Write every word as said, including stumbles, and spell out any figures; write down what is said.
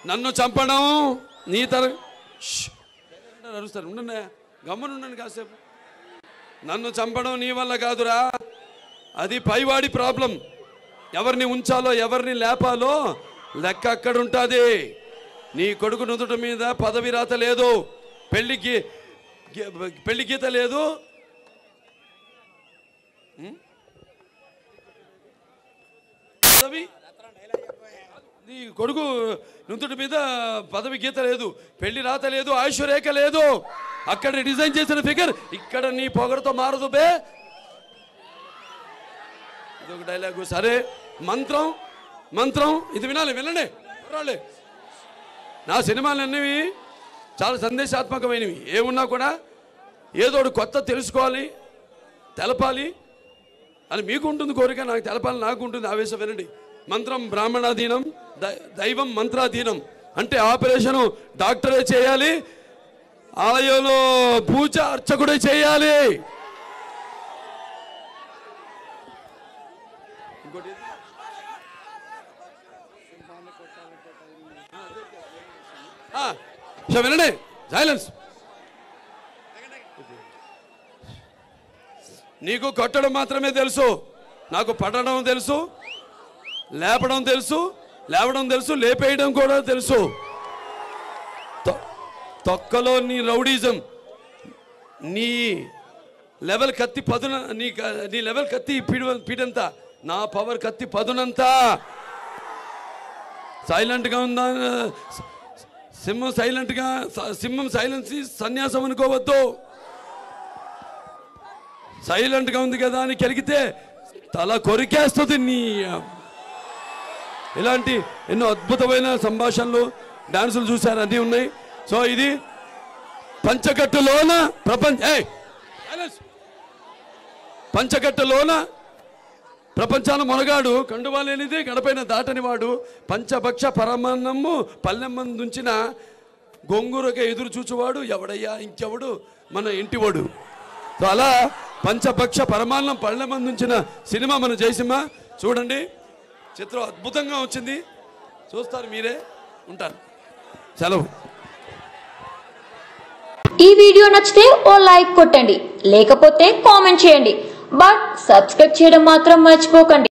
నన్ను చంపడం నీ తర అరుస్తారు ఉండండి గమ్మునుండండి కాసేపు నన్ను చంపడం నీ వల్ల కాదురా అది పైవాడి ప్రాబ్లం ఎవరిని ఉంచాలో ఎవరిని లేపాలో లెక్క అక్కడ ఉంటుంది నీ కొడుకు నుదుట మీద పదవి రాత లేదు పెళ్లికి పెళ్లి గీత లేదు పదవి నీ కొడుకు నుదుటి మీద పదవి గీత లేదు పెళ్లి రాత లేదు ఆయుష్ రేఖ లేదు అక్కడ డిజైన్ చేసిన ఫిగర్ ఇక్కడ నీ పొగరతో మారదు బే ఇదొక డైలాగు సరే మంత్రం మంత్రం ఇది వినాలి వినండి రాలే నా సినిమాలన్నీ చాలా సందేశాత్మకమైనవి ఏమున్నా కూడా ఏదో కొత్త తెలుసుకోవాలి తెలపాలి అని మీకు ఉంటుంది కోరిక నాకు తెలపాలి నాకు ఉంటుంది ఆవేశం వినండి మంత్రం బ్రాహ్మణాధీనం దైవం మంత్రాధీనం అంటే ఆపరేషను డాక్టరే చేయాలి ఆలయంలో పూజ అర్చకుడే చేయాలి ఇంకోటి వినండి సైలెన్స్ నీకు కొట్టడం మాత్రమే తెలుసు నాకు పడడం తెలుసు లేపడం తెలుసు లేవడం తెలుసు లేపేయడం కూడా తెలుసు తొక్కలో నీ రౌడీజం నీ లెవెల్ కత్తి పదున నీ నీ లెవెల్ కత్తి పీడ పీడంతా నా పవర్ కత్తి పదునంతా సైలెంట్గా ఉందా సింహం సైలెంట్గా సింహం సైలెన్స్ సన్యాసం అనుకోవద్దు సైలెంట్గా ఉంది కదా అని కెలిగితే తల కొరికేస్తుంది నీ ఇలాంటి ఎన్నో అద్భుతమైన సంభాషణలు డాన్సులు చూశారు అన్నీ ఉన్నాయి సో ఇది పంచకట్టులోన ప్రపంచ పంచకట్టులోన ప్రపంచాన మొనగాడు కండువాలేనిది గడపైన దాటని వాడు పంచభక్ష పరమాన్నము పల్లెమ్మందుంచిన గొంగూరగా ఎదురు చూచువాడు ఎవడయ్యా ఇంకెవడు మన ఇంటివాడు సో అలా పంచభక్ష పరమాన్నం పల్లెమ్మందుంచిన సినిమా మన జయసింహ చూడండి చిత్రం అద్భుతంగా వచ్చింది చూస్తారు మీరే ఉంటారు సెలవు ఈ వీడియో నచ్చితే ఓ లైక్ కొట్టండి లేకపోతే కామెంట్ చేయండి బట్ సబ్స్క్రైబ్ చేయడం మాత్రం మర్చిపోకండి